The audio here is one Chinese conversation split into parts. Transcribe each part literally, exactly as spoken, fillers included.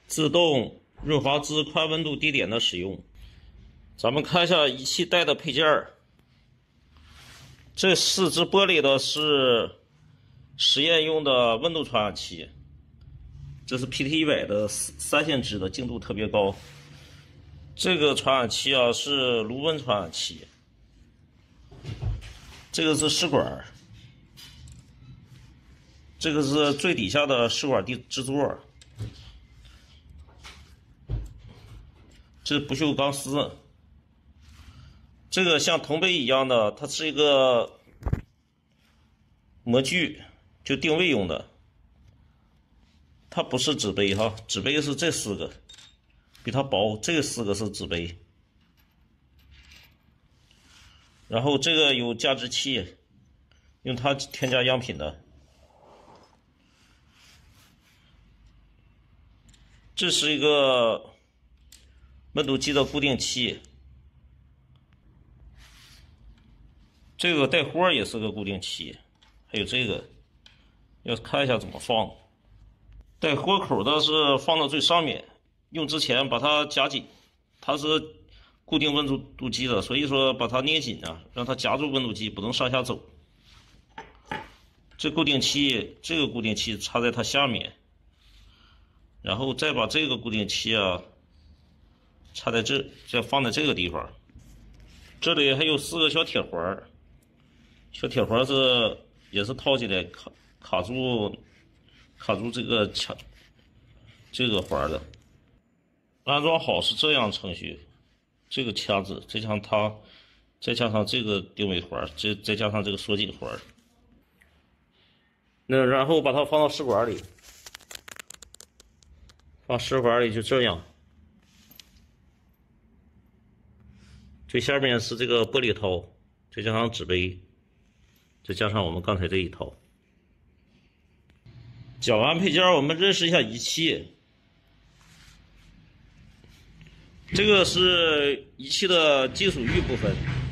自动润滑脂快温度低点的使用。咱们看一下仪器带的配件儿。这四只玻璃的是实验用的温度传感器，这是 P T 一百的三线支的，精度特别高。这个传感器啊是炉温传感器，这个是试管，这个是最底下的试管地支座，这是不锈钢丝。这个像铜杯一样的，它是一个模具，就定位用的。它不是纸杯哈，纸杯是这四个，比它薄，这四个是纸杯。然后这个有加湿器，用它添加样品的。这是一个温度计的固定器。这个带豁也是个固定器，还有这个，要看一下怎么放。带豁口的是放到最上面，用之前把它夹紧，它是固定温度计的，所以说把它捏紧啊，让它夹住温度计，不能上下走。这固定器，这个固定器插在它下面，然后再把这个固定器啊插在这，再放在这个地方。这里还有四个小铁环。小铁环是也是套起来卡卡住卡住这个卡这个环的。安装好是这样程序：这个卡子，再加上它，再加上这个定位环，再再加上这个锁紧环。那然后把它放到试管里，放试管里就这样。最下面是这个玻璃套，再加上纸杯。再加上我们刚才这一套。讲完配件，我们认识一下仪器。这个是仪器的金属域部分。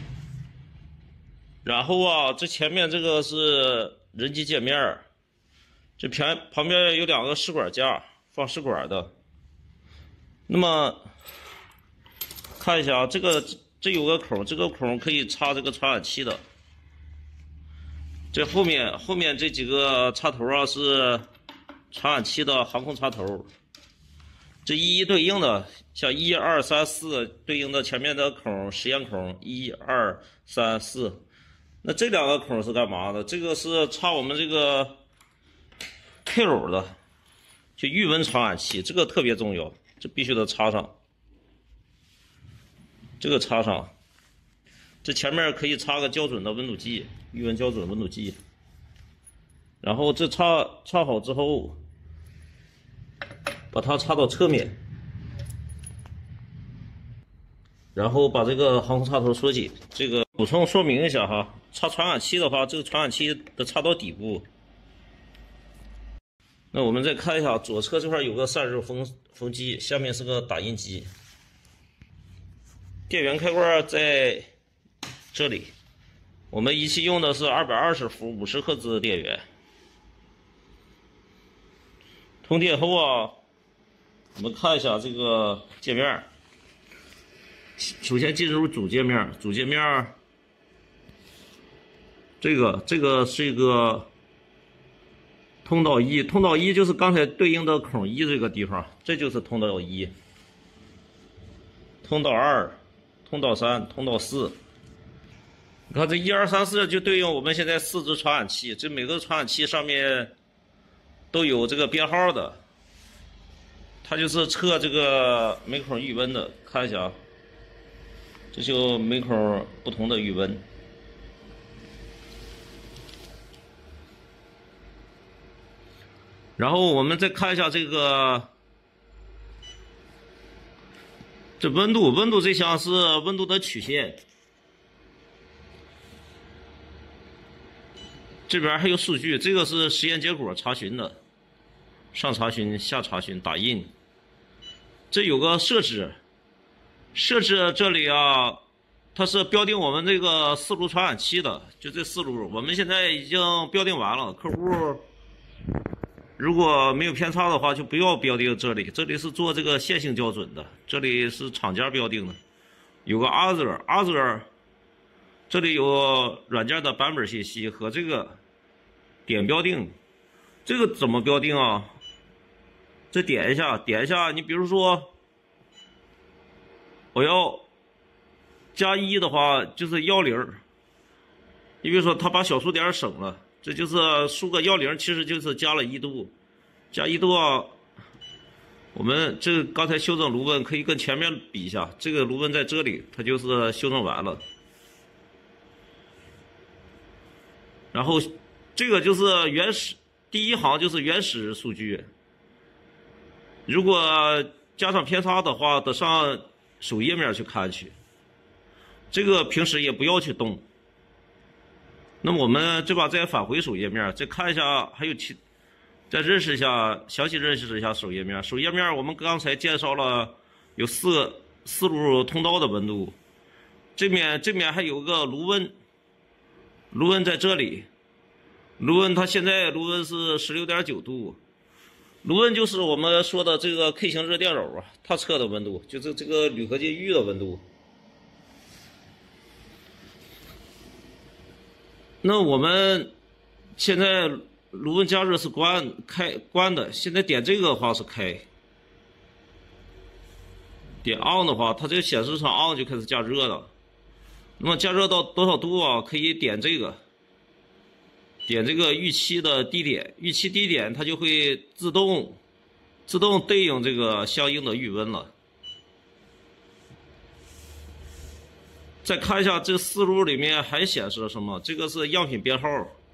然后啊，这前面这个是人机界面，这旁旁边有两个试管架，放试管的。那么看一下啊，这个这有个孔，这个孔可以插这个传感器的。这后面后面这几个插头啊是传感器的航空插头，这一一对应的，像一二三四对应的前面的孔实验孔一二三四，那这两个孔是干嘛的？这个是插我们这个配偶的，就预温传感器，这个特别重要，这必须得插上，这个插上。这前面可以插个校准的温度计，预温校准温度计。然后这插插好之后，把它插到侧面，然后把这个航空插头锁紧。这个补充说明一下哈，插传感器的话，这个传感器得插到底部。那我们再看一下，左侧这块有个散热风风机，下面是个打印机。电源开关在这里，我们仪器用的是二百二十伏五十赫兹的电源。通电后啊，我们看一下这个界面。首先进入主界面，主界面这个这个是一个通道一，通道一就是刚才对应的孔一这个地方，这就是通道一。通道二、通道三、通道四。你看这一二三四就对应我们现在四只传感器，这每个传感器上面都有这个编号的，它就是测这个每孔预温的。看一下啊，这就每孔不同的预温。然后我们再看一下这个这温度，温度这项是温度的曲线。这边还有数据，这个是实验结果查询的，上查询、下查询、打印。这有个设置，设置这里啊，它是标定我们这个四路传感器的，就这四路，我们现在已经标定完了。客户如果没有偏差的话，就不要标定这里，这里是做这个线性校准的，这里是厂家标定的，有个 other other， 这里有软件的版本信息和这个点标定，这个怎么标定啊？这点一下，点一下，你比如说我要加一的话，就是幺零，你比如说他把小数点省了。这就是输个幺零，其实就是加了一度，加一度啊。我们这刚才修正卢温可以跟前面比一下，这个卢温在这里，它就是修正完了。然后这个就是原始，第一行就是原始数据。如果加上偏差的话，得上首页面去看去。这个平时也不要去动。那么我们这把再返回首页面，再看一下还有其，再认识一下，详细认识一下首页面。首页面我们刚才介绍了有四个四路通道的温度，这面这面还有个炉温，炉温在这里，炉温它现在炉温是 十六点九 度，炉温就是我们说的这个 K 型热电容啊，它测的温度就是这个铝合金玉的温度。那我们现在炉温加热是关开关的，现在点这个的话是开，点 on 的话，它这个显示成 on 就开始加热了。那么加热到多少度啊？可以点这个，点这个预期的低点，预期低点它就会自动自动对应这个相应的预温了。再看一下这四路里面还显示了什么？这个是样品编号，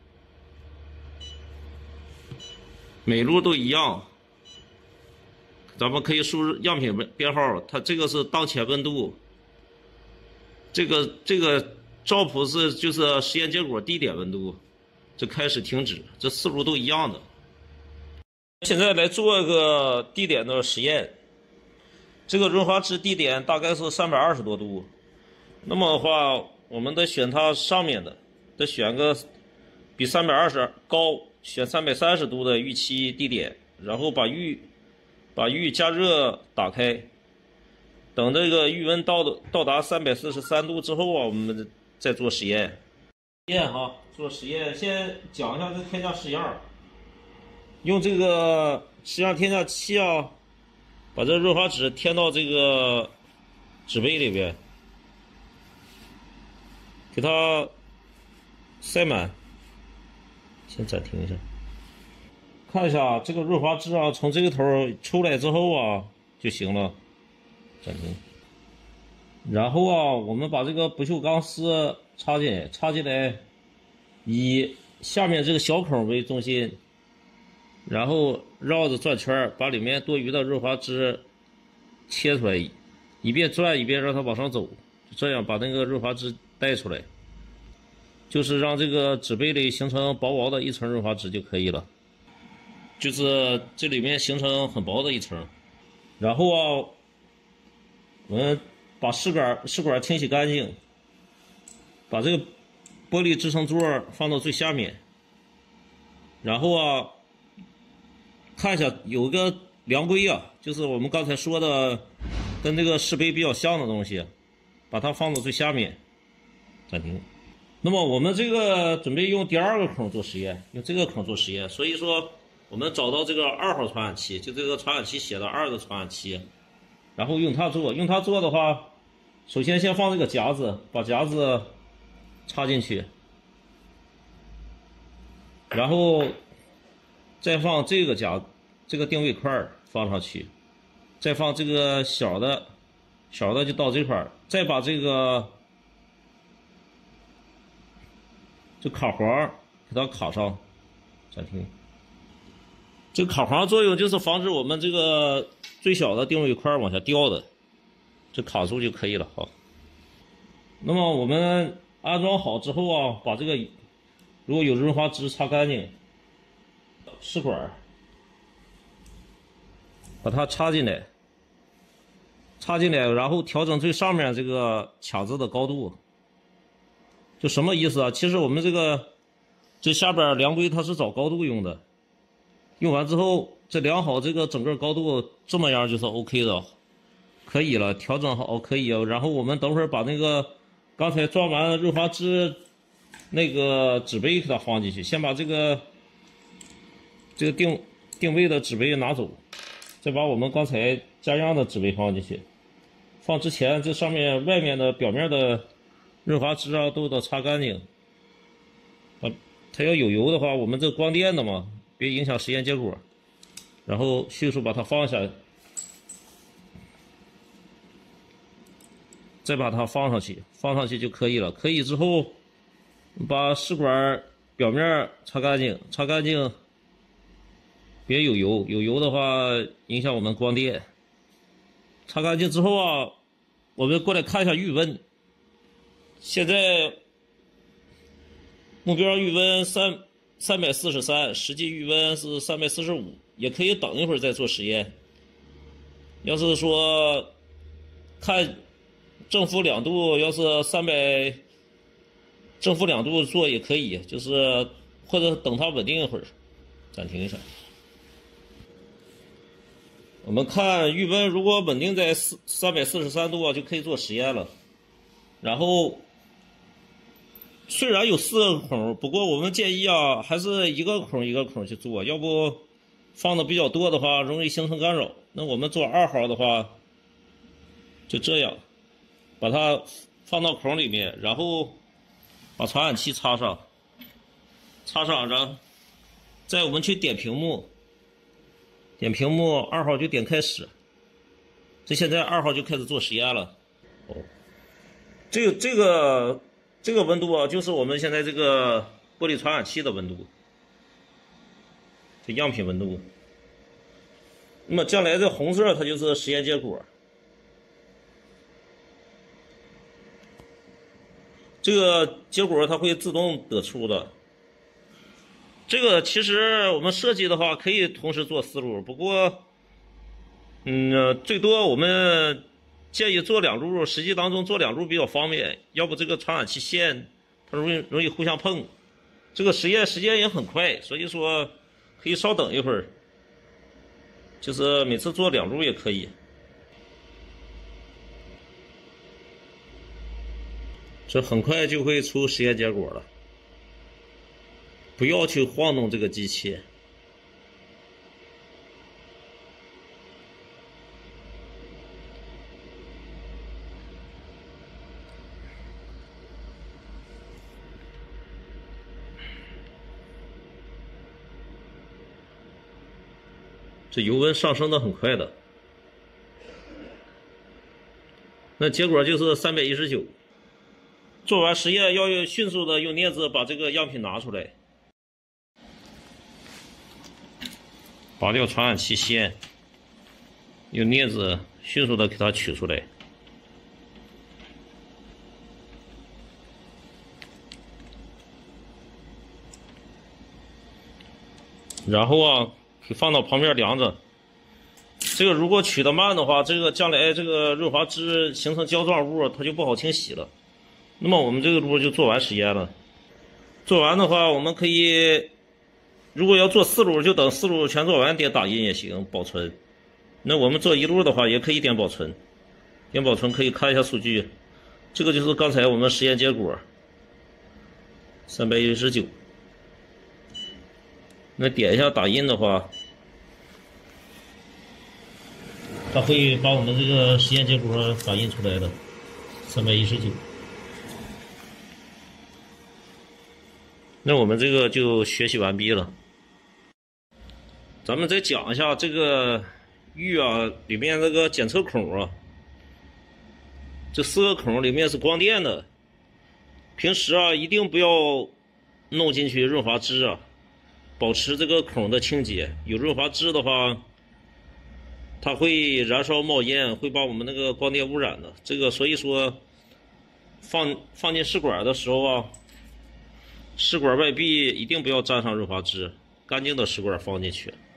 每路都一样。咱们可以输入样品编号，它这个是当前温度，这个这个照谱是就是实验结果低点温度，这开始停止，这四路都一样的。现在来做一个低点的实验，这个润滑值低点大概是三百二十多度。那么的话，我们得选它上面的，得选个比三百二十高，选三百三十度的预期低点，然后把预把预加热打开，等这个预温到的到达三百四十三度之后啊，我们再做实验。实验哈，做实验先讲一下这添加式样，用这个式样添加器啊，把这润滑脂添到这个纸杯里边。给它塞满，先暂停一下，看一下这个润滑质啊，从这个头出来之后啊就行了，暂停。然后啊，我们把这个不锈钢丝插进来，插进来，以下面这个小孔为中心，然后绕着转圈，把里面多余的润滑质切出来，一边转一边让它往上走，就这样把那个润滑质带出来，就是让这个纸杯里形成薄薄的一层润滑质就可以了，就是这里面形成很薄的一层。然后啊，我们把试管试管清洗干净，把这个玻璃支撑座放到最下面，然后啊，看一下有个量规啊，就是我们刚才说的跟这个试杯比较像的东西，把它放到最下面。暂停。那么我们这个准备用第二个孔做实验，用这个孔做实验，所以说我们找到这个二号传感器，就这个传感器写的二的传感器，然后用它做。用它做的话，首先先放这个夹子，把夹子插进去，然后再放这个夹这个定位块放上去，再放这个小的小的就到这块，再把这个这卡簧给它卡上，暂停。这个卡簧作用就是防止我们这个最小的定位块往下掉的，这卡住就可以了。好，那么我们安装好之后啊，把这个如果有润滑质擦干净，试管把它插进来，插进来，然后调整最上面这个卡子的高度。就什么意思啊？其实我们这个这下边量规它是找高度用的， 用完之后，这量好这个整个高度，这么样就是 OK 的，可以了，调整好可以。然后我们等会儿把那个刚才装完润滑脂那个纸杯给它放进去，先把这个这个定定位的纸杯拿走，再把我们刚才加样的纸杯放进去。放之前，这上面外面的表面的润滑脂啊都得擦干净。啊，它要有油的话，我们这光电的嘛，别影响实验结果。然后迅速把它放下，再把它放上去，放上去就可以了。可以之后，把试管表面擦干净，擦干净，别有油，有油的话影响我们光电。擦干净之后啊，我们过来看一下预温。现在目标预温三三百四十三，实际预温是三百四十五，也可以等一会儿再做实验。要是说看正负两度，要是三百正负两度做也可以，就是或者等它稳定一会儿，暂停一下。我们看预温，如果稳定在四三百四十三度啊，就可以做实验了。然后虽然有四个孔，不过我们建议啊，还是一个孔一个孔去做，要不放的比较多的话，容易形成干扰。那我们做二号的话，就这样，把它放到孔里面，然后把传感器插上，插上，然后再我们去点屏幕。点屏幕，二号就点开始。这现在二号就开始做实验了。哦，这个这个这个温度啊，就是我们现在这个玻璃传感器的温度，这样品温度。那么将来这红色它就是实验结果。这个结果它会自动得出的。这个其实我们设计的话可以同时做四路，不过，嗯，最多我们建议做两路，实际当中做两路比较方便，要不这个传感器线它容易容易互相碰。这个实验时间也很快，所以说可以稍等一会儿，就是每次做两路也可以。这很快就会出实验结果了。不要去晃动这个机器。这油温上升的很快的，那结果就是三百一十九。做完实验要迅速的用镊子把这个样品拿出来。拔掉传感器线，用镊子迅速的给它取出来。然后啊，可以放到旁边凉着。这个如果取得慢的话，这个将来这个润滑脂形成胶状物，它就不好清洗了。那么我们这个路就做完实验了。做完的话，我们可以。如果要做四路，就等四路全做完点打印也行，保存。那我们做一路的话，也可以点保存。点保存可以看一下数据，这个就是刚才我们实验结果，三百一十九。那点一下打印的话，它会把我们这个实验结果打印出来的，三百一十九。那我们这个就学习完毕了。咱们再讲一下这个玉啊里面这个检测孔啊，这四个孔里面是光电的。平时啊一定不要弄进去润滑脂啊，保持这个孔的清洁。有润滑脂的话，它会燃烧冒烟，会把我们那个光电污染的。这个所以说放放进试管的时候啊，试管外壁一定不要沾上润滑脂，干净的试管放进去。